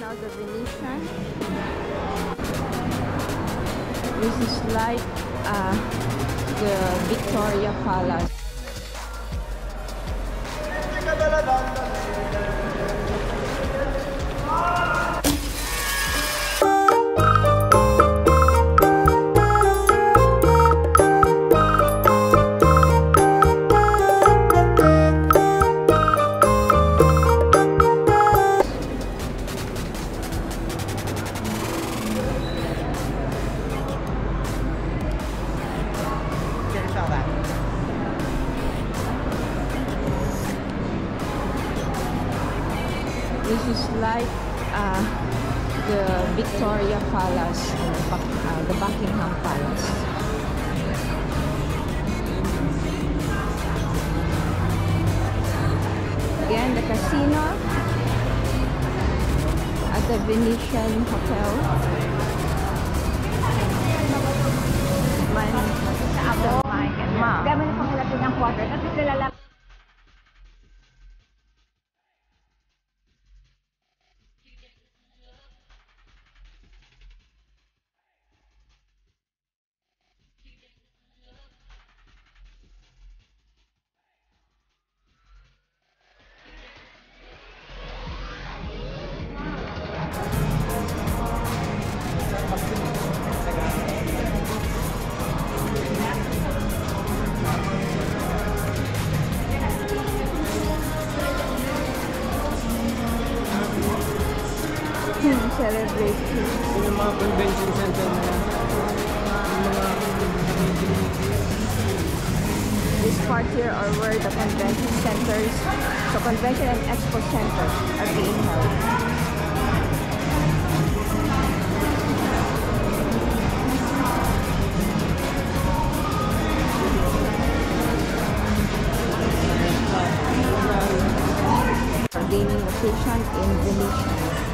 now the Venetian. This is like the Victoria Palace. This is like the Victoria Palace, the Buckingham Palace. Again, the casino at the Venetian Hotel. Gamit pang ilapin ng quarter at kilala. Celebration. Yung mga convention center na yan. This part here are where the convention centers, so convention and expo centers are being held. Gaming location in Venetian.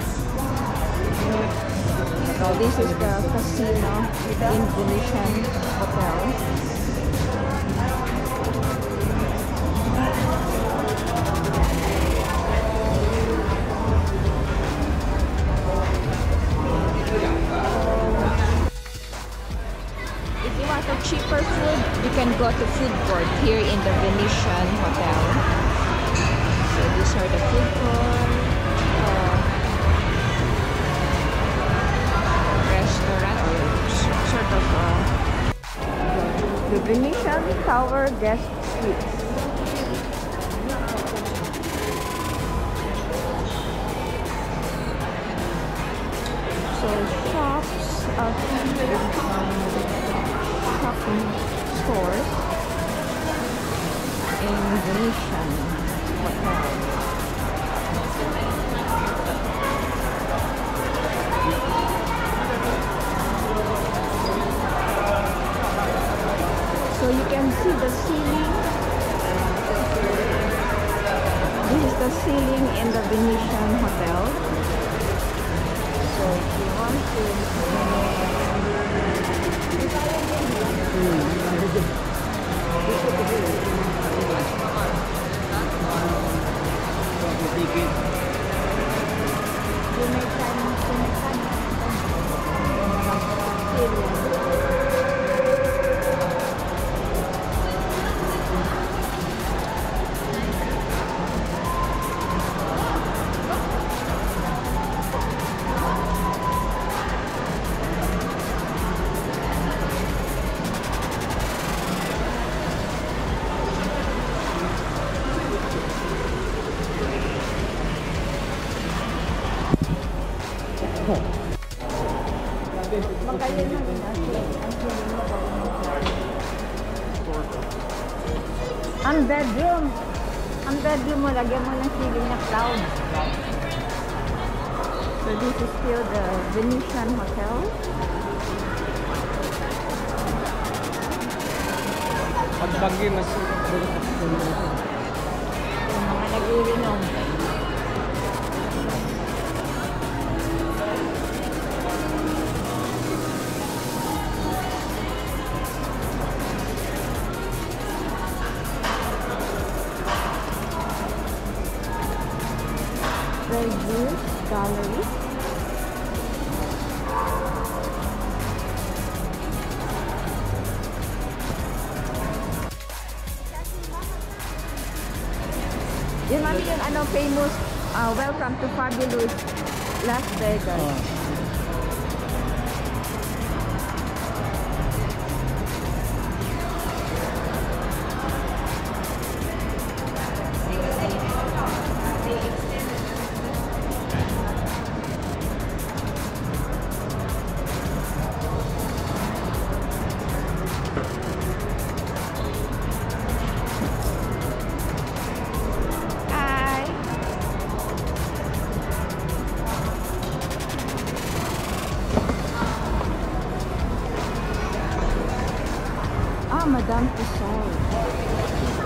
So this is the casino in Venetian Hotel. If you want a cheaper food, you can go to food court here in the Venetian Hotel. So these are the food court. Restaurant or sort of the Venetian Tower Guest Suites. So shops, shopping stores in Venetian Hotel. So you can see the ceiling. This is the ceiling in the Venetian Hotel. So if you want ang bedroom mo, lagyan mo ng ceiling na cloud. So this is still the Venetian Hotel. Pag bagyo, mas Mga nag-iinom. The Youth Gallery. Yun mami yung ano, famous, welcome to fabulous Las Vegas. Madame Tussauds.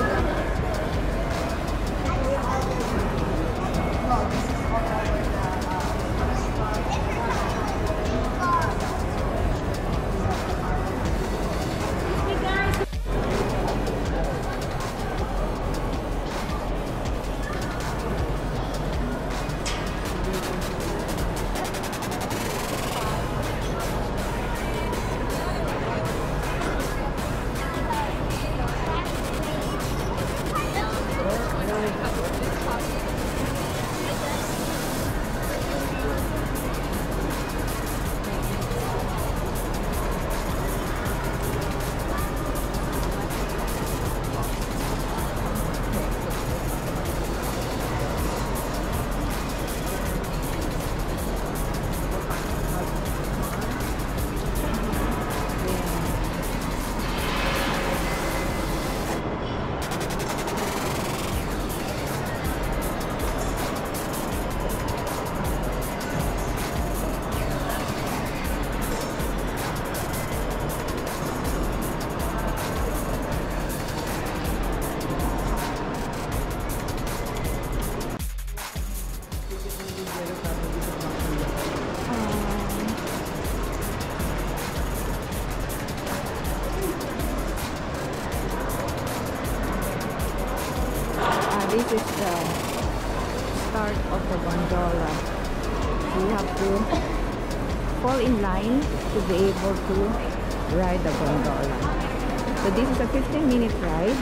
This is the start of the gondola. You have to fall in line to be able to ride the gondola. So this is a 15-minute ride.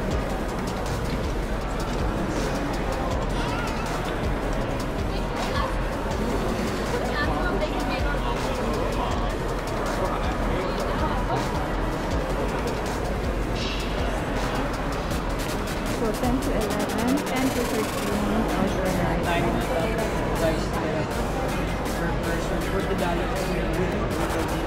So 10 to 11, 10 to 13 overnight. Guys, per person, $40.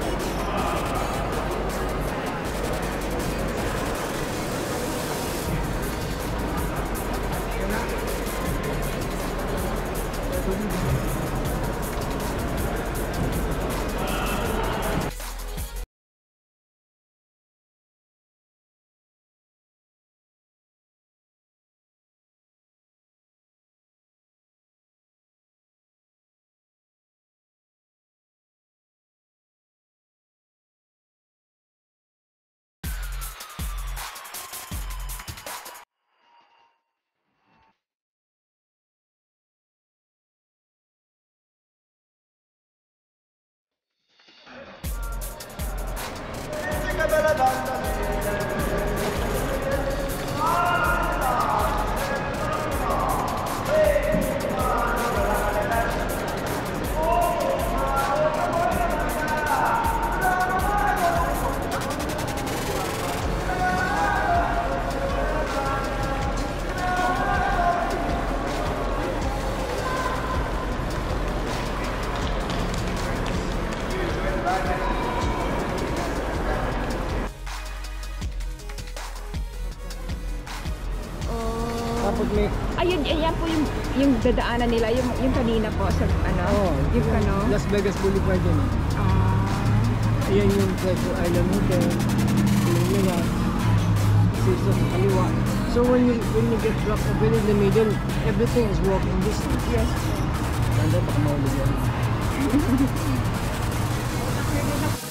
Ayun, yan po yung dadaanan nila, yung kanina po sa ano, yung ano. Las Vegas Boulevard yun. Ayan yung Treasure Island Hotel. Yung nila. Sa kaliwa. So when you get dropped off in the middle, everything is walking distance. Yes. Ganda pa kamahulog yan.